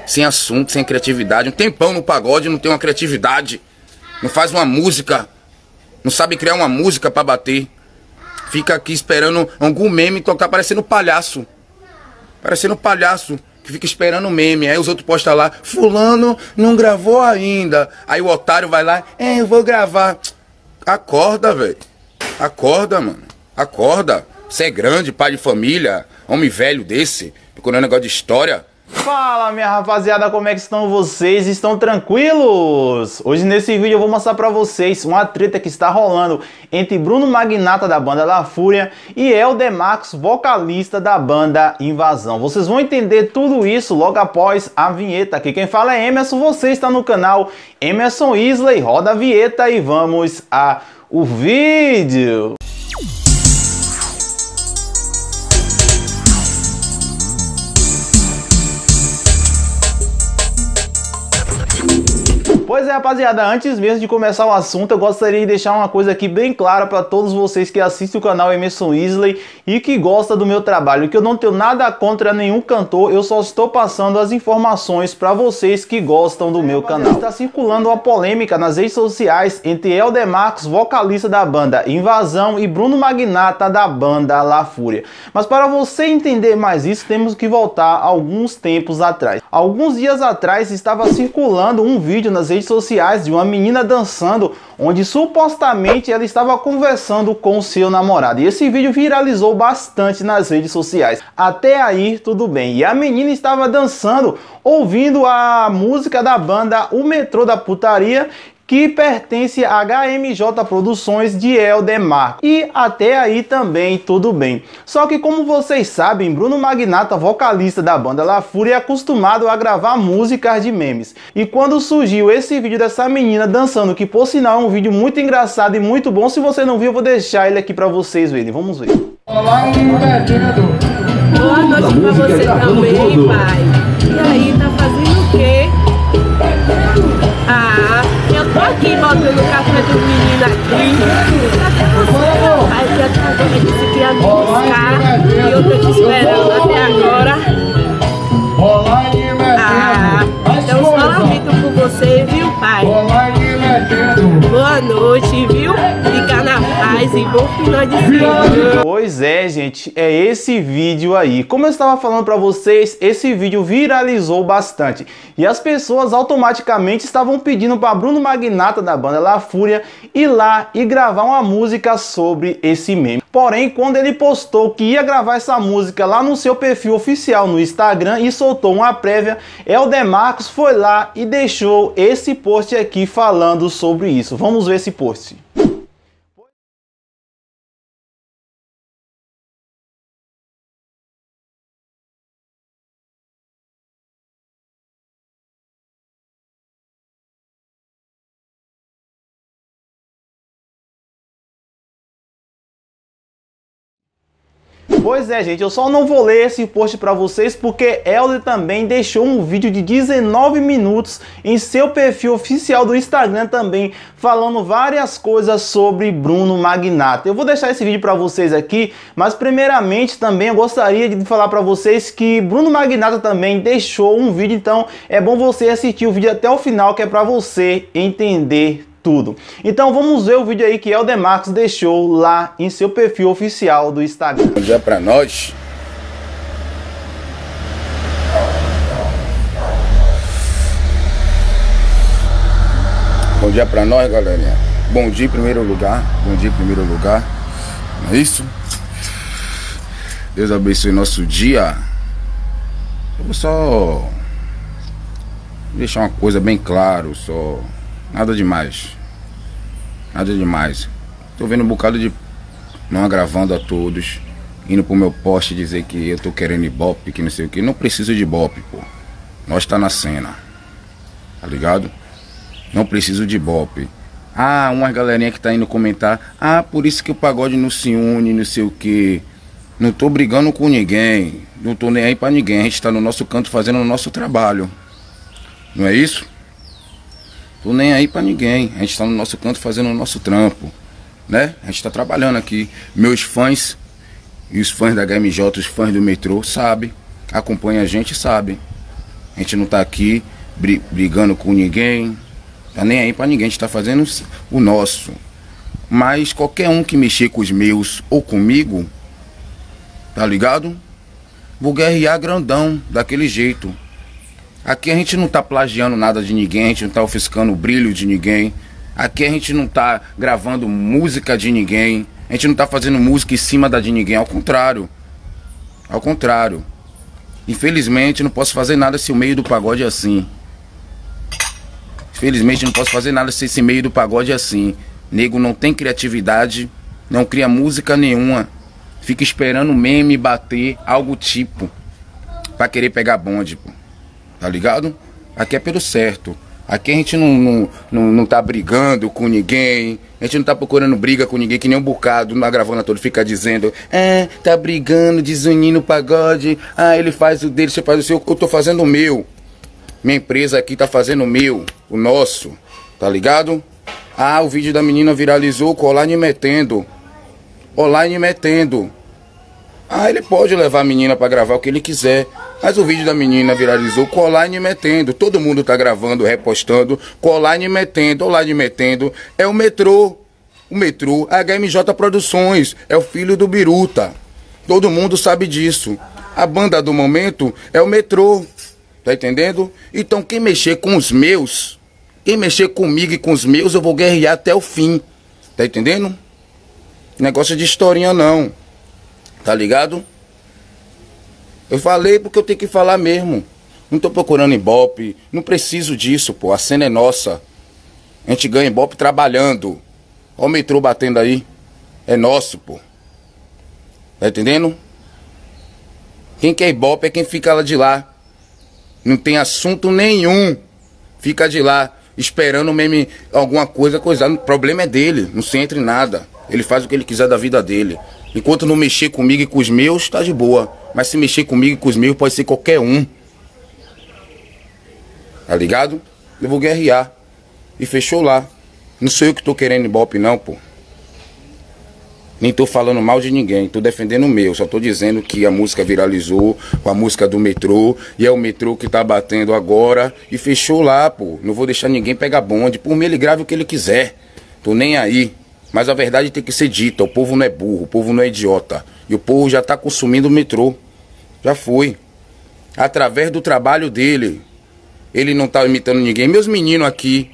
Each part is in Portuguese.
sem assunto, sem criatividade. Um tempão no pagode, não tem uma criatividade. Não faz uma música. Não sabe criar uma música pra bater. Fica aqui esperando algum meme tocar, parecendo palhaço. Parecendo palhaço, que fica esperando meme. Aí os outros postam lá, fulano não gravou ainda. Aí o otário vai lá, eu vou gravar. Acorda, velho. Acorda, mano. Acorda. Você é grande, pai de família, homem velho desse, procurando negócio de história. Fala, minha rapaziada, como é que estão vocês? Estão tranquilos? Hoje nesse vídeo eu vou mostrar pra vocês uma treta que está rolando entre Bruno Magnata da banda La Fúria e Helder Marcos, vocalista da banda Invasão. Vocês vão entender tudo isso logo após a vinheta. Aqui quem fala é Emerson, você está no canal Emerson Isley. Roda a vinheta e vamos ao vídeo. Pois é, rapaziada, antes mesmo de começar o assunto, eu gostaria de deixar uma coisa aqui bem clara para todos vocês que assistem o canal Emerson Isley e que gostam do meu trabalho, que eu não tenho nada contra nenhum cantor, eu só estou passando as informações para vocês que gostam do meu canal. Está circulando uma polêmica nas redes sociais entre Helder Marcos, vocalista da banda Invasão, e Bruno Magnata da banda La Fúria. Mas para você entender mais isso, temos que voltar alguns tempos atrás. Alguns dias atrás estava circulando um vídeo nas redes sociais de uma menina dançando, onde supostamente ela estava conversando com seu namorado. E esse vídeo viralizou bastante nas redes sociais. Até aí tudo bem. E a menina estava dançando, ouvindo a música da banda O Metrô da Putaria, que pertence a HMJ Produções de Helder Marcos. E até aí também tudo bem. Só que como vocês sabem, Bruno Magnata, vocalista da banda La Fúria, é acostumado a gravar músicas de memes. E quando surgiu esse vídeo dessa menina dançando, que por sinal é um vídeo muito engraçado e muito bom, se você não viu eu vou deixar ele aqui pra vocês verem. Vamos ver. Boa noite pra você também, pai. E aí, tá fazendo o quê? Eu tô aqui botando o café do menino aqui. Aí já tá, ele disse que ia me buscar e eu tô te esperando até agora. Então só lamento por você, viu, pai? Boa noite, viu? Fica na paz e bom final de semana. Pois é, gente, é esse vídeo aí. Como eu estava falando pra vocês, esse vídeo viralizou bastante. E as pessoas automaticamente estavam pedindo para Bruno Magnata da banda La Fúria ir lá e gravar uma música sobre esse meme. Porém, quando ele postou que ia gravar essa música lá no seu perfil oficial no Instagram e soltou uma prévia, Helder Marcos foi lá e deixou esse post aqui falando sobre isso. Vamos ver esse post. Pois é, gente, eu só não vou ler esse post para vocês porque Helder também deixou um vídeo de 19 minutos em seu perfil oficial do Instagram também, falando várias coisas sobre Bruno Magnata. Eu vou deixar esse vídeo para vocês aqui, mas primeiramente também eu gostaria de falar para vocês que Bruno Magnata também deixou um vídeo, então é bom você assistir o vídeo até o final, que é para você entender tudo. Então vamos ver o vídeo aí que Helder Marcos deixou lá em seu perfil oficial do Instagram. Bom dia pra nós. Bom dia pra nós, galerinha. Bom dia em primeiro lugar. Bom dia em primeiro lugar. Não é isso? Deus abençoe nosso dia. Eu vou só deixar uma coisa bem claro, só. Nada demais. Nada demais. Tô vendo um bocado de não agravando a todos, indo pro meu post dizer que eu tô querendo ibope, que não sei o que. Não preciso de ibope, pô. Nós tá na cena. Tá ligado? Não preciso de ibope. Umas galerinha que tá indo comentar. Por isso que o pagode não se une, não sei o que. Não tô brigando com ninguém. Não tô nem aí pra ninguém. A gente tá no nosso canto fazendo o nosso trabalho. Não é isso? Tô nem aí pra ninguém. A gente tá no nosso canto fazendo o nosso trampo, né? A gente tá trabalhando aqui. Meus fãs e os fãs da HMJ, os fãs do metrô, sabem. Acompanham a gente, sabem. A gente não tá aqui brigando com ninguém. Tá nem aí pra ninguém, a gente tá fazendo o nosso. Mas qualquer um que mexer com os meus ou comigo, tá ligado? Vou guerrear grandão, daquele jeito. Aqui a gente não tá plagiando nada de ninguém, a gente não tá ofuscando o brilho de ninguém. Aqui a gente não tá gravando música de ninguém. A gente não tá fazendo música em cima da de ninguém, ao contrário. Ao contrário. Infelizmente não posso fazer nada se o meio do pagode é assim. Infelizmente não posso fazer nada se esse meio do pagode é assim. Nego não tem criatividade, não cria música nenhuma. Fica esperando meme bater, algo tipo, pra querer pegar bonde, pô. Tá ligado? Aqui é pelo certo. Aqui a gente não tá brigando com ninguém. A gente não tá procurando briga com ninguém, que nem um bocado na gravando todo fica dizendo: tá brigando, desunindo o pagode. Ele faz o dele, você faz o seu. Eu tô fazendo o meu. Minha empresa aqui tá fazendo o meu, o nosso. Tá ligado? O vídeo da menina viralizou com online metendo. Online metendo. Ele pode levar a menina pra gravar o que ele quiser. Mas o vídeo da menina viralizou com online metendo. Todo mundo tá gravando, repostando, com online metendo. Online metendo é o Metrô. O Metrô, a HMJ Produções, é o filho do Biruta. Todo mundo sabe disso. A banda do momento é o Metrô. Tá entendendo? Então quem mexer com os meus, quem mexer comigo e com os meus, eu vou guerrear até o fim. Tá entendendo? Negócio de historinha não. Tá ligado? Eu falei porque eu tenho que falar mesmo. Não tô procurando Ibope. Não preciso disso, pô. A cena é nossa. A gente ganha Ibope trabalhando. Olha o Metrô batendo aí. É nosso, pô. Tá entendendo? Quem quer Ibope é quem fica lá de lá. Não tem assunto nenhum. Fica de lá, esperando meme, alguma coisa. O problema é dele. Não se entra em nada. Ele faz o que ele quiser da vida dele. Enquanto não mexer comigo e com os meus, tá de boa. Mas se mexer comigo e com os meus, pode ser qualquer um. Tá ligado? Eu vou guerrear. E fechou lá. Não sou eu que tô querendo Ibope não, pô. Nem tô falando mal de ninguém, tô defendendo o meu. Só tô dizendo que a música viralizou com a música do Metrô. E é o Metrô que tá batendo agora. E fechou lá, pô. Não vou deixar ninguém pegar bonde. Por mim ele grave o que ele quiser. Tô nem aí. Mas a verdade tem que ser dita. O povo não é burro, o povo não é idiota. E o povo já tá consumindo o Metrô. Já foi. Através do trabalho dele. Ele não tá imitando ninguém. Meus meninos aqui.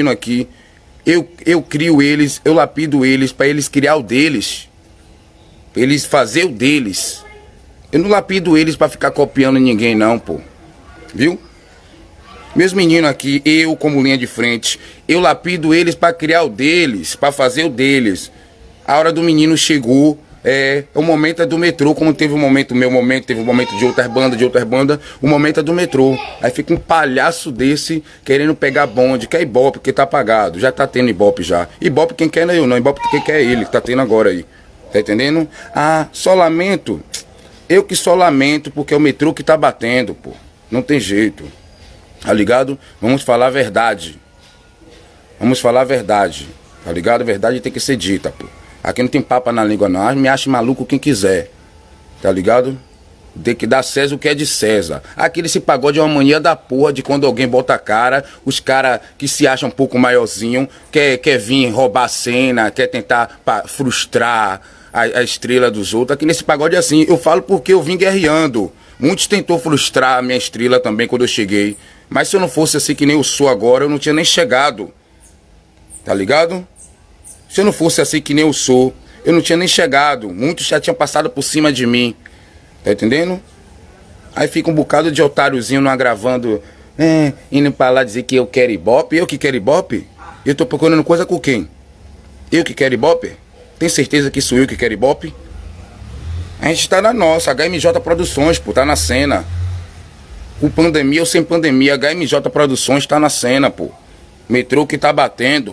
Eu crio eles, eu lapido eles pra eles criar o deles. Pra eles fazer o deles. Eu não lapido eles pra ficar copiando ninguém não, pô. Viu? Meus meninos aqui, eu como linha de frente, eu lapido eles pra criar o deles, pra fazer o deles. A hora do menino chegou, o momento é do Metrô, como teve o momento, meu momento, teve o momento de outras bandas, o momento é do Metrô. Aí fica um palhaço desse querendo pegar bonde, quer Ibope, porque tá pagado, já tá tendo Ibope já. Ibope quem quer não é eu não, Ibope quem quer é ele, que tá tendo agora aí. Tá entendendo? Só lamento, eu que só lamento porque é o Metrô que tá batendo, pô. Não tem jeito. Tá ligado? Vamos falar a verdade. Vamos falar a verdade. Tá ligado? A verdade tem que ser dita, pô. Aqui não tem papa na língua não. Me ache maluco quem quiser. Tá ligado? Tem que dar César o que é de César. Aquele esse pagode é uma mania da porra de quando alguém bota a cara. Os caras que se acham um pouco maiorzinho quer vir roubar a cena, quer tentar frustrar a estrela dos outros. Aqui nesse pagode é assim. Eu falo porque eu vim guerreando. Muitos tentou frustrar a minha estrela também quando eu cheguei. Mas se eu não fosse assim que nem eu sou agora, eu não tinha nem chegado. Tá ligado? Se eu não fosse assim que nem eu sou, eu não tinha nem chegado. Muitos já tinham passado por cima de mim. Tá entendendo? Aí fica um bocado de otáriozinho não gravando, indo pra lá dizer que eu quero Ibope. Eu que quero Ibope? Eu tô procurando coisa com quem? Eu que quero Ibope? Tem certeza que sou eu que quero Ibope? A gente tá na nossa, HMJ Produções, pô, tá na cena. Com pandemia ou sem pandemia, HMJ Produções tá na cena, pô. Metrô que tá batendo.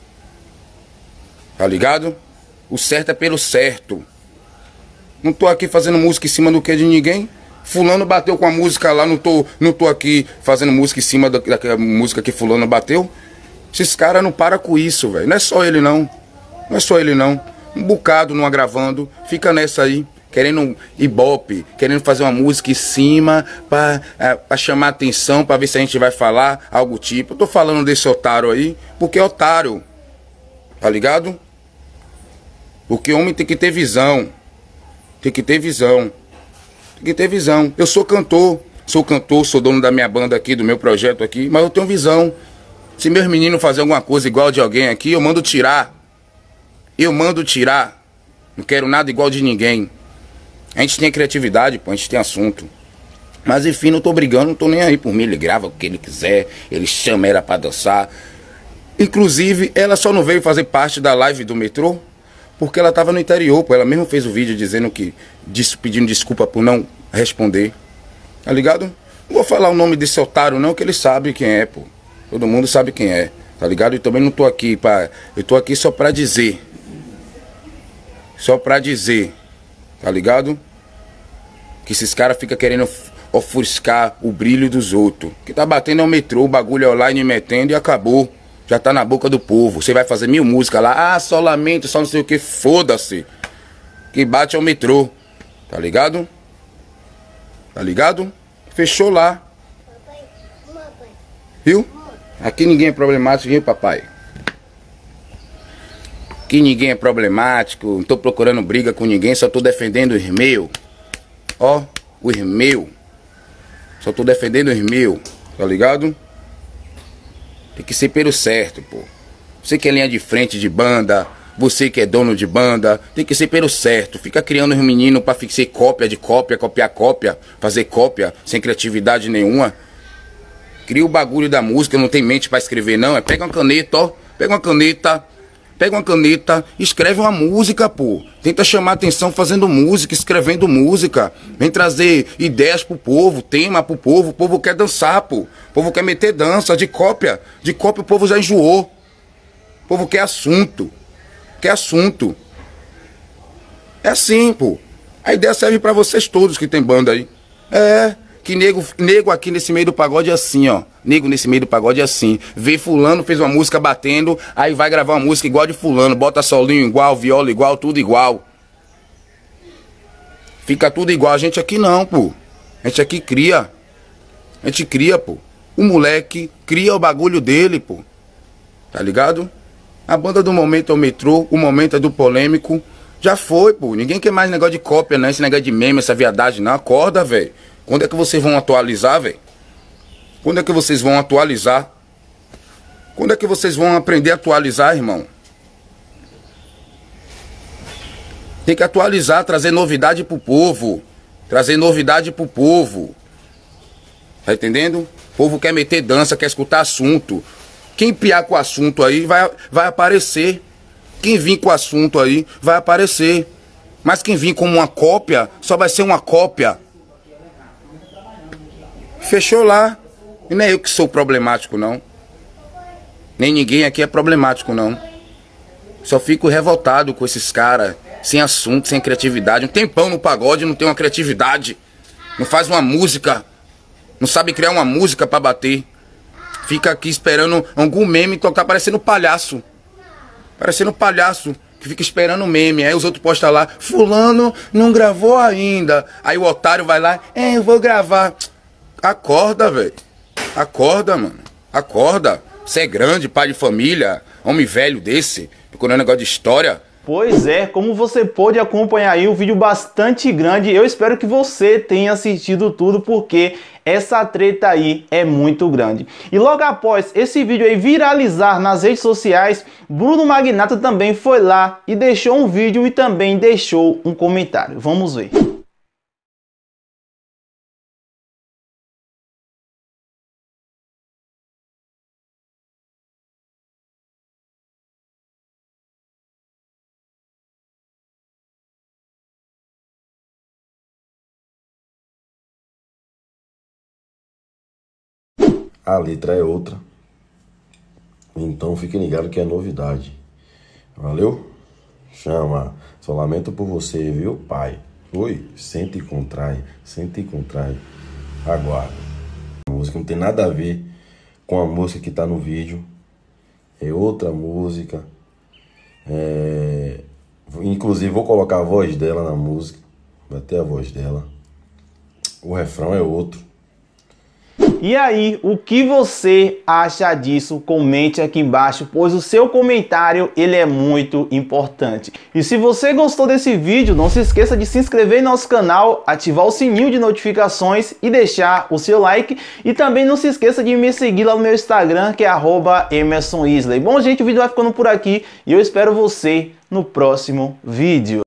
Tá ligado? O certo é pelo certo. Não tô aqui fazendo música em cima do que de ninguém. Fulano bateu com a música lá, não tô aqui fazendo música em cima daquela música que fulano bateu. Esses caras não param com isso, velho. Não é só ele não. Não é só ele não. Um bocado não gravando, fica nessa aí. querendo ibope, querendo fazer uma música em cima pra chamar atenção, pra ver se a gente vai falar algo tipo. Eu tô falando desse otário aí, porque é otário, tá ligado? Porque homem tem que ter visão, tem que ter visão, tem que ter visão. Eu sou cantor, sou dono da minha banda aqui, do meu projeto aqui, mas eu tenho visão. Se meus meninos fazerem alguma coisa igual de alguém aqui, eu mando tirar. Eu mando tirar. Não quero nada igual de ninguém. A gente tem criatividade, pô, a gente tem assunto. Mas enfim, não tô brigando, não tô nem aí por mim. Ele grava o que ele quiser, ele chama ela pra dançar. Inclusive, ela só não veio fazer parte da live do metrô porque ela tava no interior, pô. Ela mesmo fez o vídeo dizendo que, pedindo desculpa por não responder. Tá ligado? Não vou falar o nome desse otário não, que ele sabe quem é, pô. Todo mundo sabe quem é, tá ligado? E também não tô aqui pra... Eu tô aqui só pra dizer. Só pra dizer, tá ligado? Que esses caras ficam querendo ofuscar o brilho dos outros. Que tá batendo é o metrô, o bagulho é online metendo e acabou. Já tá na boca do povo. Você vai fazer 1000 músicas lá, só lamento, só não sei o que, foda-se. Que bate é o metrô, tá ligado? Tá ligado? Fechou lá. Viu? Aqui ninguém é problemático, viu, papai? Aqui ninguém é problemático, não tô procurando briga com ninguém, só tô defendendo os meus. Ó, os meus. Só tô defendendo os meus, tá ligado? Tem que ser pelo certo, pô. Você que é linha de frente de banda, você que é dono de banda, tem que ser pelo certo. Fica criando os meninos pra ser cópia de cópia, copiar cópia, fazer cópia, sem criatividade nenhuma. Cria o bagulho da música, não tem mente pra escrever não. É pega uma caneta, ó. Pega uma caneta, escreve uma música, pô. Tenta chamar atenção fazendo música, escrevendo música. Vem trazer ideias pro povo, tema pro povo. O povo quer dançar, pô. O povo quer meter dança, de cópia. De cópia o povo já enjoou. O povo quer assunto. Quer assunto. É assim, pô. A ideia serve pra vocês todos que tem banda aí. É... Que nego aqui nesse meio do pagode é assim, ó. Nego nesse meio do pagode é assim. Vê fulano, fez uma música batendo, aí vai gravar uma música igual de fulano. Bota solinho igual, viola igual, tudo igual. Fica tudo igual. A gente aqui não, pô. A gente aqui cria. A gente cria, pô. O moleque cria o bagulho dele, pô. Tá ligado? A banda do momento é o metrô, o momento é do polêmico. Já foi, pô. Ninguém quer mais negócio de cópia, não. Esse negócio de meme, essa viadagem, não. Acorda, velho. Quando é que vocês vão atualizar, velho? Quando é que vocês vão atualizar? Quando é que vocês vão aprender a atualizar, irmão? Tem que atualizar, trazer novidade pro povo. Trazer novidade pro povo. Tá entendendo? O povo quer meter dança, quer escutar assunto. Quem piar com o assunto aí vai aparecer. Quem vir com o assunto aí vai aparecer. Mas quem vir como uma cópia, só vai ser uma cópia. Fechou lá. E não é eu que sou problemático, não. Nem ninguém aqui é problemático, não. Só fico revoltado com esses caras. Sem assunto, sem criatividade. Um tempão no pagode, não tem uma criatividade. Não faz uma música. Não sabe criar uma música pra bater. Fica aqui esperando algum meme tocar parecendo palhaço. Parecendo palhaço. Que fica esperando meme. Aí os outros postam lá. Fulano não gravou ainda. Aí o otário vai lá. Eu vou gravar. Acorda, velho. Acorda, mano. Acorda. Você é grande, pai de família. Homem velho desse. Procurando negócio de história. Pois é, como você pôde acompanhar aí, um vídeo bastante grande. Eu espero que você tenha assistido tudo, porque essa treta aí é muito grande. E logo após esse vídeo aí viralizar nas redes sociais, Bruno Magnata também foi lá e deixou um vídeo e também deixou um comentário. Vamos ver. A letra é outra. Então fique ligado que é novidade. Valeu? Chama. Só lamento por você, viu, pai? Oi? Sente e contrai. Sente e contrai. Aguarda. A música não tem nada a ver com a música que tá no vídeo. É outra música. Inclusive vou colocar a voz dela na música. vai ter a voz dela. O refrão é outro. E aí, o que você acha disso? Comente aqui embaixo, pois o seu comentário ele é muito importante. E se você gostou desse vídeo, não se esqueça de se inscrever em nosso canal, ativar o sininho de notificações e deixar o seu like. E também não se esqueça de me seguir lá no meu Instagram, que é @EmersonIsley. Bom, gente, o vídeo vai ficando por aqui e eu espero você no próximo vídeo.